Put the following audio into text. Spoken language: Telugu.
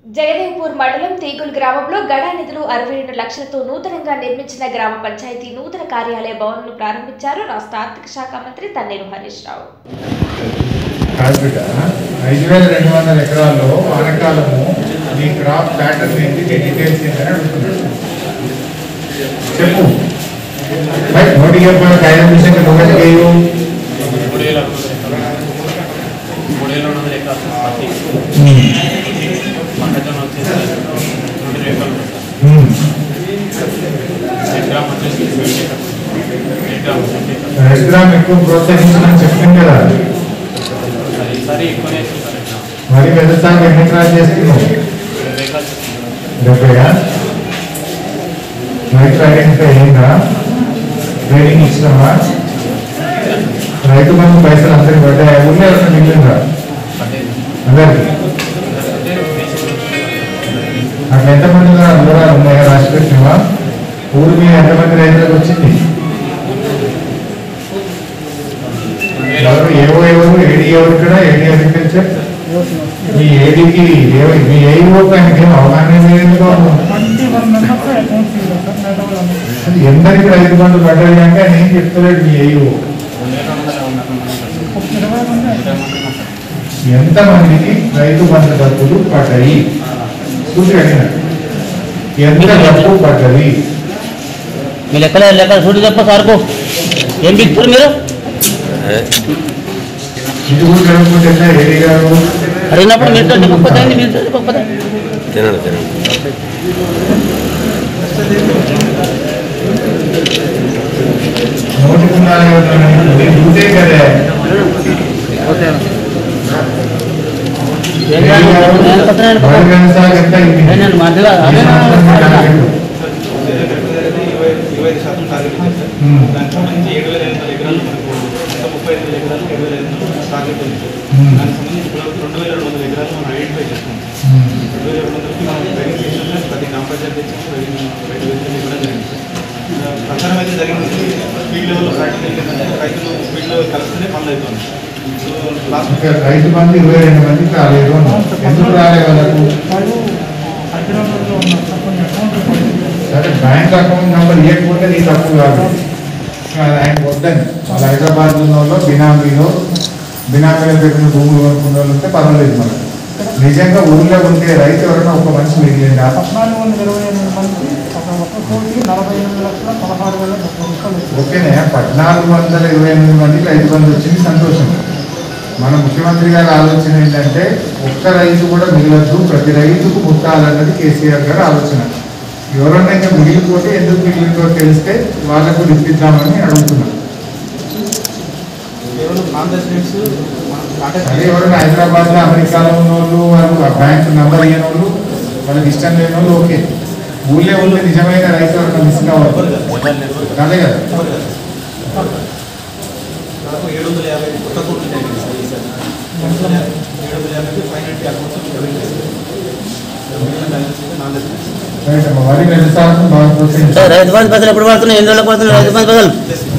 జగదేవ్పూర్ మండలం తీగుల్ గ్రామంలో గడా నిధులు 62 లక్షలతో నూతనంగా నిర్మించిన గ్రామ పంచాయతీ నూతన కార్యాలయ భవన్ను ప్రారంభించారు రాష్ట్ర ఆర్థిక శాఖ మంత్రి తన్నీరు హరీష్ రావు. 5200 ఎకరాల్లో వానకాలము నీ క్రాప్ ప్యాటర్న్ ఏంటి, నీ డీటెయిల్స్ ఏంటని అడుగుతున్నాడు. చెప్పు నోటి చెప్పిన కాయల విషయంగా నువ్వు చేయు. 3,200 ఎకరాలు మొక్కజొన్న వచ్చేసి 2 ఎగ్రామ్ ఎక్కువ ప్రోత్సహించమని చెప్పింది కదా. ఈసారి ఎక్కువనే మరి వ్యవసాయం ఎన్ని ఎకరాలు చేస్తున్నావు? 70. రైతు ఐడెంటిఫై అయిందా? ట్రైనింగ్ ఇచ్చినావా? రైతు బంధు పైసలు అందరికి పడ్డాయి. ఊళ్ళో ఎవరైనా మిగిలిందా అందరికి? అక్కడ ఎంతమంది వివరాలు ఉన్నాయా? రాసి పెట్టినవా? ఊరు మీద ఎంతమంది రైతులకు వచ్చింది? ఎవరు ఏడీ ఎవరు ఇక్కడ? ఏడీ అగ్రికల్చర్. మీ ఏడీకి మీ ఏఈఓకి ఆయనకి ఏం అవగాహన లేదు. ఎందరికి రైతు బంధు పడ్డాయి అంటే ఆయన ఏం చెప్తలేడు మీ ఏఈఓ. ఎంతమందికి రైతు బంధు డబ్బులు పడ్డాయి చూసి అడిగిన. ఎంత డబ్బు పడ్డది మీ లెక్కలే లెక్క చూడు చెప్ప సార్కు ఏం బిక్తారు మీరు? ఇది కూడా జరుగుతుంటే ఏడీ గారు అడిగినప్పుడు మీరు చెప్పకపోతే మీరు చెప్పకపోతే నోటికున్నారే డ్యూటే కదా. వ్యవసాయం ఎంత మధ్యలో 25% టార్గెట్ ఇచ్చారు. దానికి సంబంధించి 7,800 ఎకరాలు మనకు 35,000 ఎకరాలు 7,800 టార్గెట్ ఉంది. దానికి సంబంధించి 2,200 ఎకరాలు మనం ఐడెంటిఫై చేసుకుంటాం. 2,200కి మనం ట్రైనింగ్ చేసినట్లే ప్రతి గ్రామ పంచాయతీ రైతు కూడా జరిగింది. ప్రచారం అయితే జరిగింది. ఫీల్డ్ లెవెల్లో ప్రాక్టీస్ ఏంటంటే రైతులు ఫీల్డ్ కలిస్తేనే పనులు అవుతుంది. సో లాస్ట్ రైతు మంది 22 మందికి రాలేదు. ఎందుకు రాలేదు వాళ్ళకు? సరే బ్యాంక్ అకౌంట్ నెంబర్ ఇవ్వకపోతే నీ తప్పు కాదు. ఆయన వద్దని వాళ్ళ హైదరాబాద్లో బినామీలో పెట్టిన భూములు కొనుక్కున్న వాళ్ళు ఉంటే పర్వాలేదు. మనకు నిజంగా ఊళ్ళో ఉంటే రైతు ఎవరైనా ఒక మనిషి మిగిలిందా? 14,28,16,16,000 ఓకేనే. 1,428 మందికి రైతు బంధు వచ్చింది, సంతోషం. మన ముఖ్యమంత్రి గారి ఆలోచన ఏంటంటే ఒక్క రైతు కూడా మిగలద్దు, ప్రతి రైతుకు ముట్టాలన్నది కేసీఆర్ గారి ఆలోచన. ఎవరన్నా ఇంకా మిగిలిపోతే ఎందుకు మిగిలితో తెలిస్తే వాళ్ళకు ఇప్పిద్దామని అడుగుతున్నాం. అదే ఎవరైనా హైదరాబాద్లో అమెరికాలో ఉన్న వాళ్ళు ఆ బ్యాంక్ నెంబర్ ఇయ్యని వాళ్ళు వాళ్ళకి ఇష్టం లేని వాళ్ళు ఓకే. ఊళ్ళో ఉంటే నిజమైన రైతు ఎవరైనా మిస్ కావాలి అదే కదా. 750 కొత్త కోట్లు వరి వ్యవసాయం బాగా ప్రోత్సహించారు. రైతు బంధు పైసలు ఎప్పుడు పడుతున్నాయి? ఎన్ని రోజులకు పడుతున్నాయి రైతు బంధు పైసలు?